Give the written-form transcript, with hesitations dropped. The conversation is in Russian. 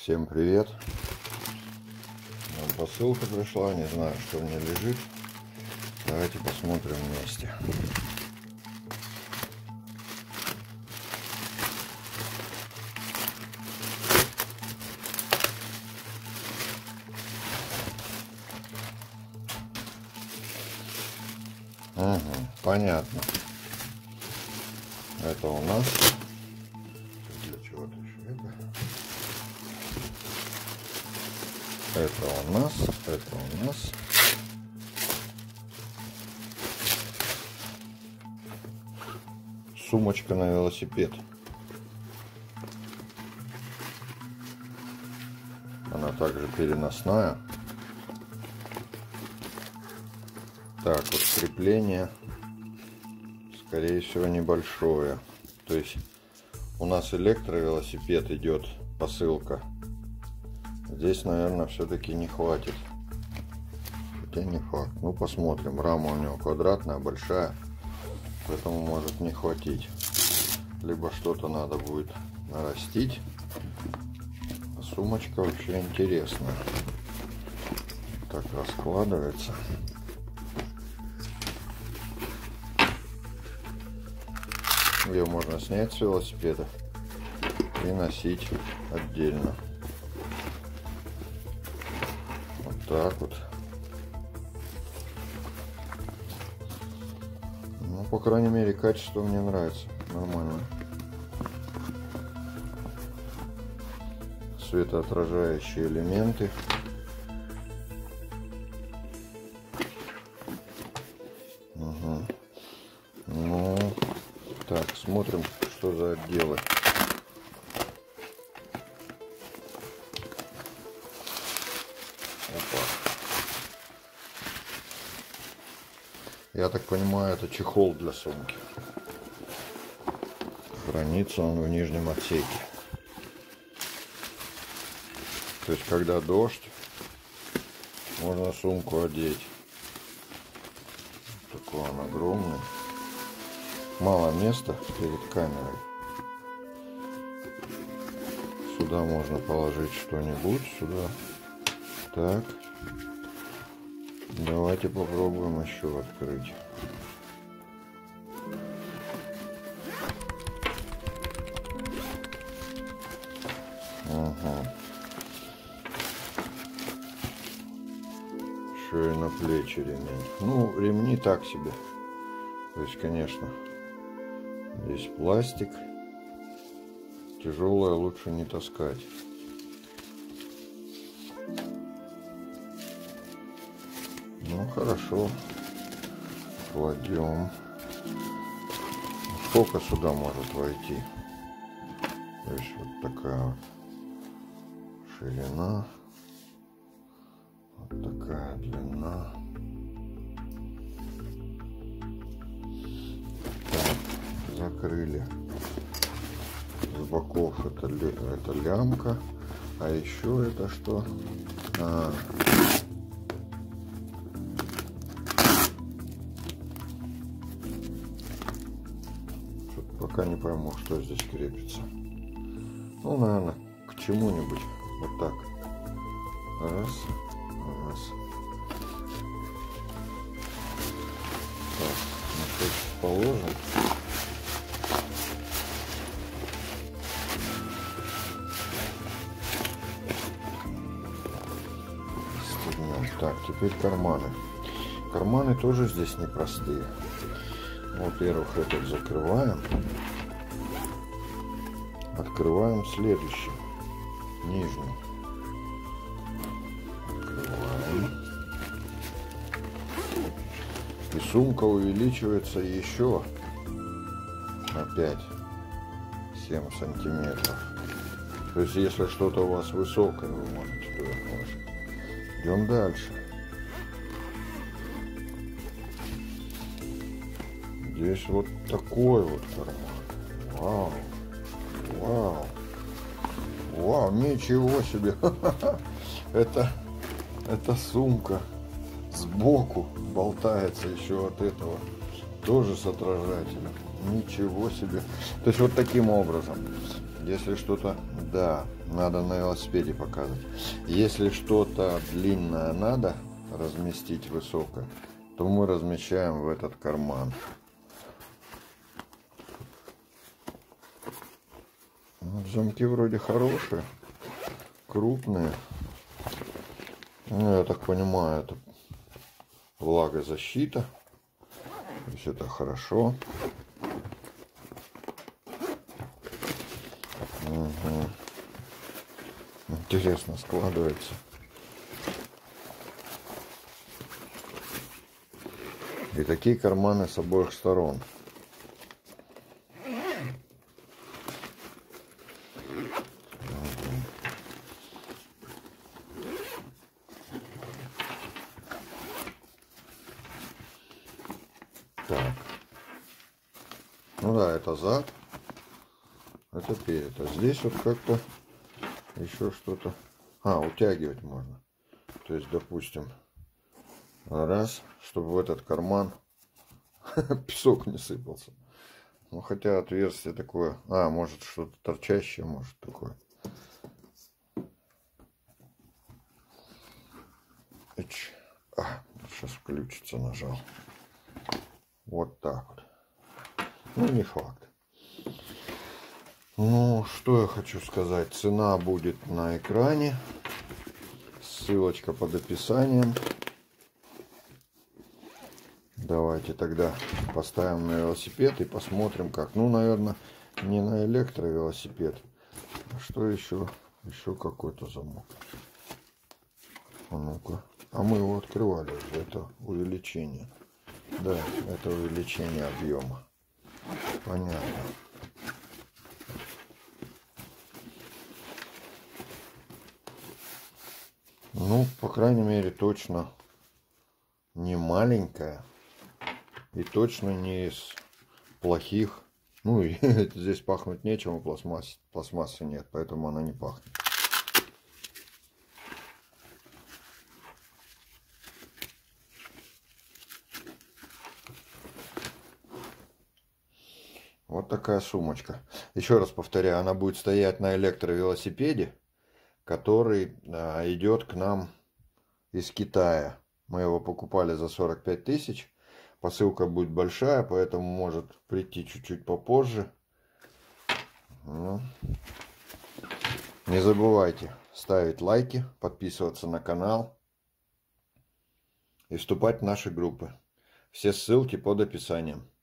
Всем привет! Посылка пришла, не знаю, что в ней лежит. Давайте посмотрим вместе. Угу, понятно. Это у нас для чего-то еще это у нас сумочка на велосипед. Она также переносная. Так, вот крепление, скорее всего, небольшое. То есть у нас электровелосипед идет, посылка. Здесь, наверное, все-таки не хватит. Хотя не факт. Ну, посмотрим. Рама у него квадратная, большая. Поэтому может не хватить. Либо что-то надо будет нарастить. А сумочка вообще интересная. Так раскладывается. Ее можно снять с велосипеда и носить отдельно. Вот так вот. Ну, по крайней мере, качество мне нравится. Нормально. Светоотражающие элементы. Угу. Ну, так, смотрим, что за отделы. Опа. Я так понимаю, это чехол для сумки. Хранится он в нижнем отсеке. То есть, когда дождь, можно сумку одеть. Такой он огромный. Мало места перед камерой. Сюда можно положить что-нибудь. Сюда. Так. Давайте попробуем еще открыть. Ага. Еще и на плечи ремень. Ну, ремни так себе. То есть, конечно, здесь пластик. Тяжелое лучше не таскать. Ну, хорошо. Кладем. Сколько сюда может войти? То есть, вот такая вот ширина. Вот такая длина. Так, закрыли. С боков это лямка. А еще это что? Пока не пойму, что здесь крепится. Ну, наверное, к чему-нибудь. Вот так. Раз. Раз. Так, значит, положим. Так, теперь карманы. Карманы тоже здесь непростые. Во-первых, этот закрываем. Открываем следующий. Нижний. Открываем. И сумка увеличивается еще на 5-7 сантиметров. То есть, если что-то у вас высокое, вы можете туда положить. Идем дальше. Здесь вот такой вот карман. Вау. Вау. Вау, ничего себе. Это сумка сбоку болтается еще от этого. Тоже с отражателем. Ничего себе. То есть вот таким образом. Если что-то, да, надо на велосипеде показывать. Если что-то длинное надо разместить высокое, то мы размещаем в этот карман. Замки вроде хорошие, крупные. Ну, я так понимаю, это влагозащита. То есть это хорошо. Угу. Интересно складывается. И такие карманы с обоих сторон. Так. Ну да, это зад. Это перед. А здесь вот как-то еще что-то. А, утягивать можно. То есть, допустим, раз, чтобы в этот карман песок не сыпался. Ну, хотя отверстие такое. А, может что-то торчащее, может такое. Сейчас включится, нажал. Вот так вот. Ну, не факт. Ну, что я хочу сказать. Цена будет на экране. Ссылочка под описанием. Давайте тогда поставим на велосипед и посмотрим как. Ну, наверное, не на электровелосипед. А что еще? Еще какой-то замок. А ну-ка. А мы его открывали уже. Это увеличение. Да, это увеличение объема. Понятно. Ну, по крайней мере, точно не маленькая. И точно не из плохих. Ну, и здесь пахнуть нечем, пластмассы нет, поэтому она не пахнет. Вот такая сумочка. Еще раз повторяю, она будет стоять на электровелосипеде, который идет к нам из Китая. Мы его покупали за 45 тысяч. Посылка будет большая, поэтому может прийти чуть-чуть попозже. Ну, не забывайте ставить лайки, подписываться на канал и вступать в наши группы. Все ссылки под описанием.